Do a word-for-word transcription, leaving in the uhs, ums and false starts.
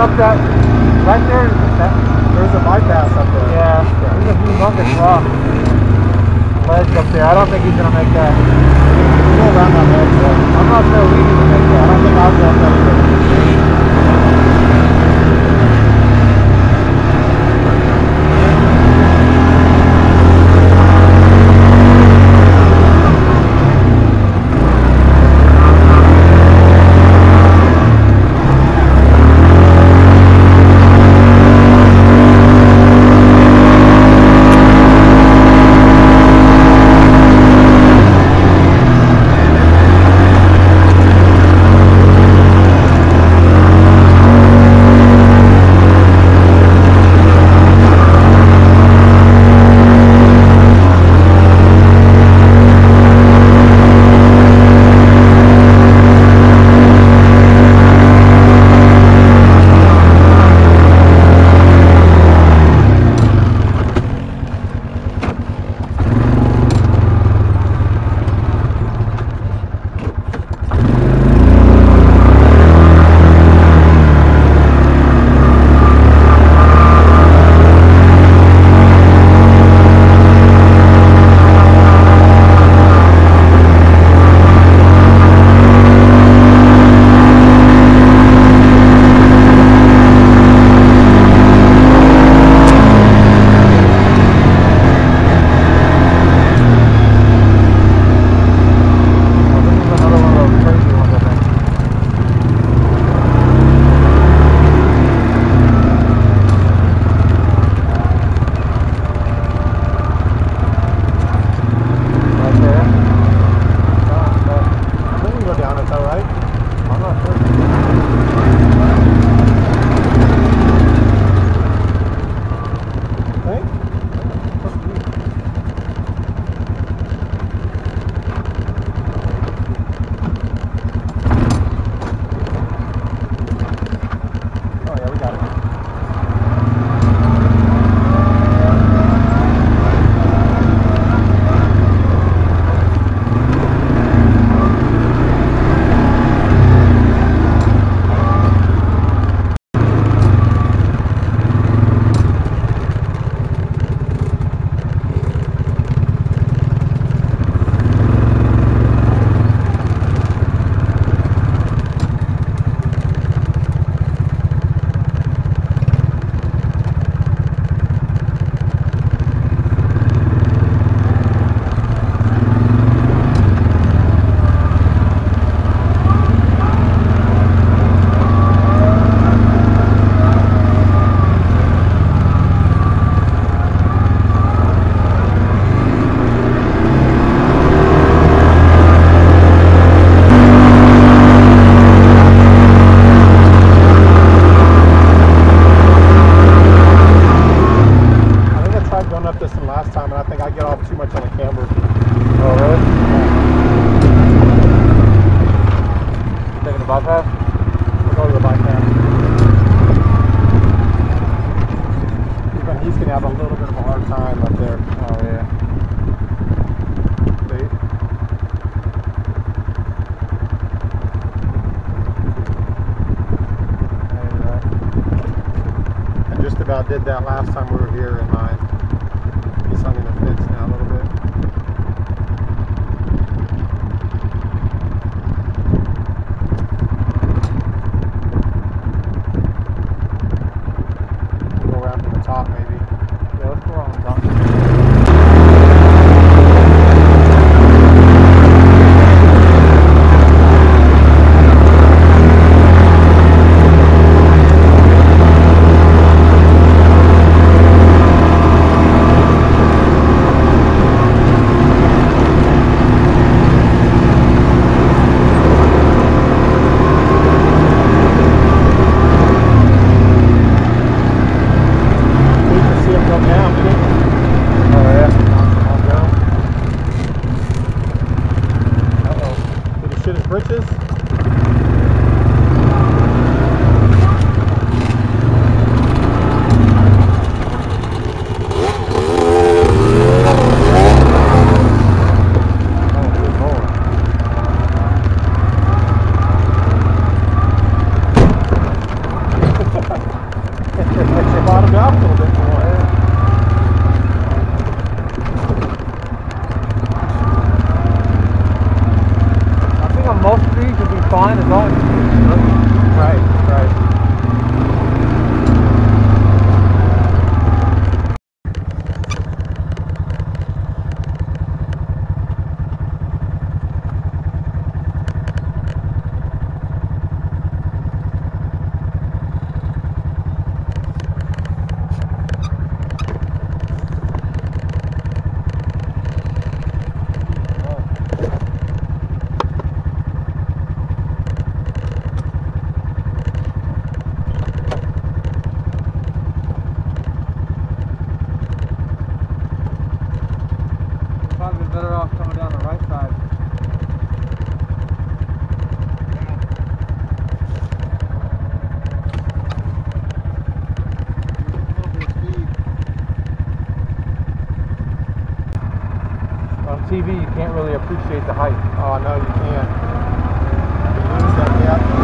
up that, right there, that, there's a bypass up there. Yeah, yeah. There's a humongous rock ledge up there. I don't think he's going to make that. Go around that ledge, though. I'm not sure we need to make that. I don't think I'll go up that either. Did that last time we were here, and my he's hung in the fence now a little bit. We'll go around to the top, maybe. Yeah, let's go around the top. bottomed out a little bit more. I think on most streets you'll be fine as long as you right, right. Probably better off coming down the right side. On T V, you can't really appreciate the height. Oh, no, you can't. You lose that gap.